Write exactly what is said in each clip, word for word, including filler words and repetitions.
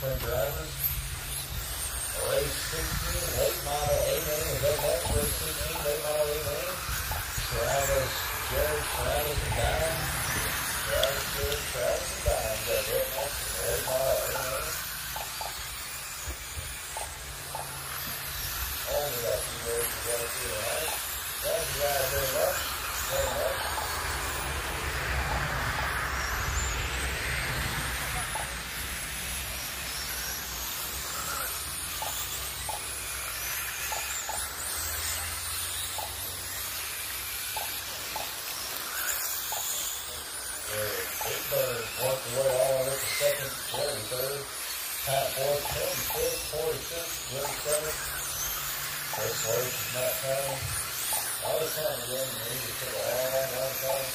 between drivers. Race sixteen, late model A name is up next. Race sixteen, late model A name. Travis, Jared, Travis, and Dime. Travis, Jared, Travis, and Dime. Got that next. Late model A name. Only got a few words to go through tonight. Thank you guys very much. Very much. Big Bird worked away all the way to second, Jerry third, Pat fourth, Tim fifth, forty-six, Jerry seventh. Raceway is not coming. All the time again, we just took a long, long, long time.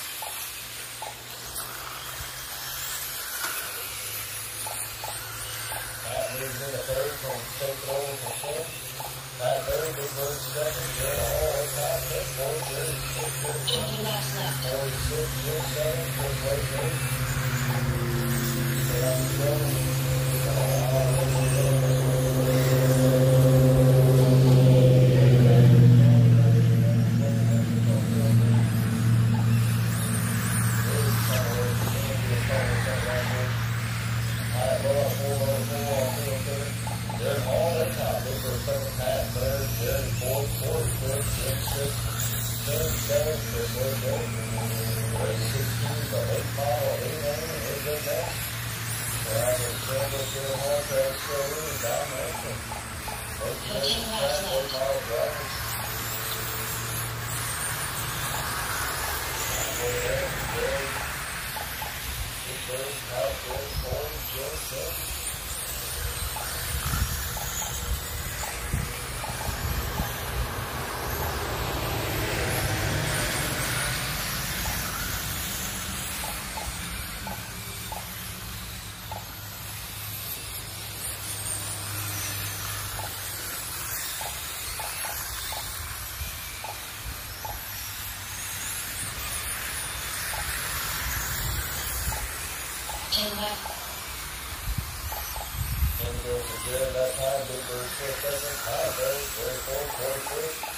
Pat moves in the third from take it over from fourth. Pat third, Big Bird second, Jerry all the way top, fifth, fourth, Jerry sixth, twenty laps left. forty-six, Jerry seventh, Raceway eighth. Stay on the road. ten left. And goes to Jared that time, Big Bird fifth second, High Bird, Jerry fourth, forty-six.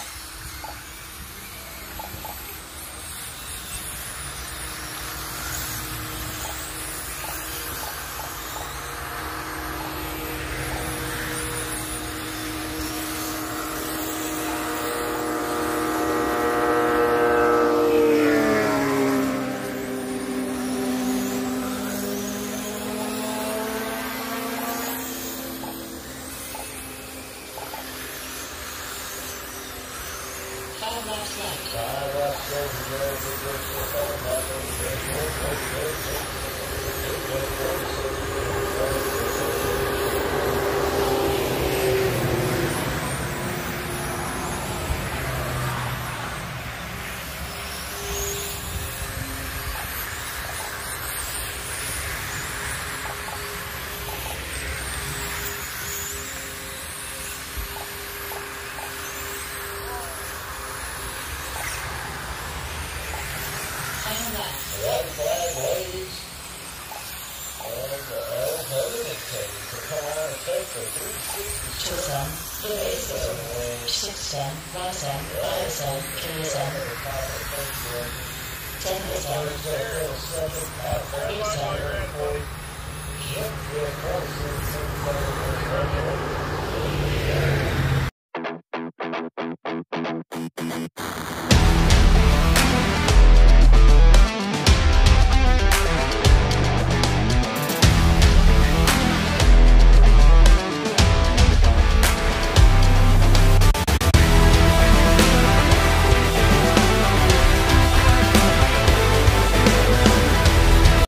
Five laps left. Five laps left to go. Big Bird fifth second, High Bird, Jerry fourth, forty-six. Big Bird forty-six, Jerry forty-six. White flag waves, and the L hurricane to come on and take the three sixty-seven. Tucson, Louisville, six ten, Rosen, Bison, Kingston, ten percent, Second,